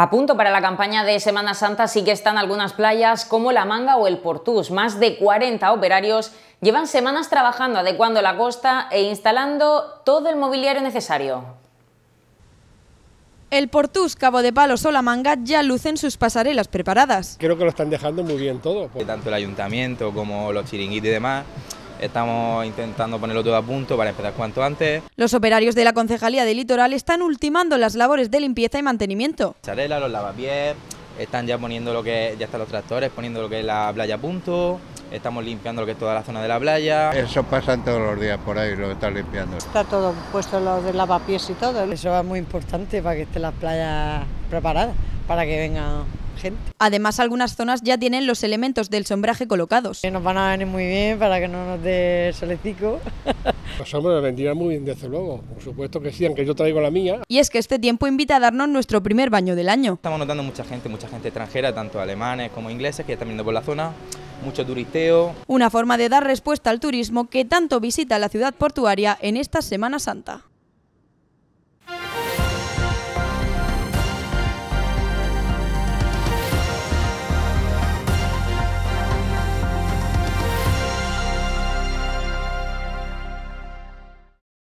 A punto para la campaña de Semana Santa sí que están algunas playas como La Manga o el Portús. Más de 40 operarios llevan semanas trabajando, adecuando la costa e instalando todo el mobiliario necesario. El Portús, Cabo de Palos o La Manga ya lucen sus pasarelas preparadas. Creo que lo están dejando muy bien todo. Tanto el ayuntamiento como los chiringuitos y demás, estamos intentando ponerlo todo a punto para empezar cuanto antes. Los operarios de la Concejalía de Litoral están ultimando las labores de limpieza y mantenimiento. Pasarela, los lavapiés, están ya poniendo ya están los tractores poniendo lo que es la playa a punto. Estamos limpiando lo que es toda la zona de la playa. Eso pasan todos los días por ahí, lo que están limpiando. Está todo puesto, lo de lavapiés y todo. Eso es muy importante para que estén las playas preparadas, para que venga gente. Además, algunas zonas ya tienen los elementos del sombraje colocados. Nos van a venir muy bien para que no nos dé solecico. Los hombres nos vendrían muy bien, desde luego. Por supuesto que sí, aunque yo traigo la mía. Y es que este tiempo invita a darnos nuestro primer baño del año. Estamos notando mucha gente extranjera, tanto alemanes como ingleses, que están viendo por la zona. Mucho turisteo. Una forma de dar respuesta al turismo que tanto visita la ciudad portuaria en esta Semana Santa.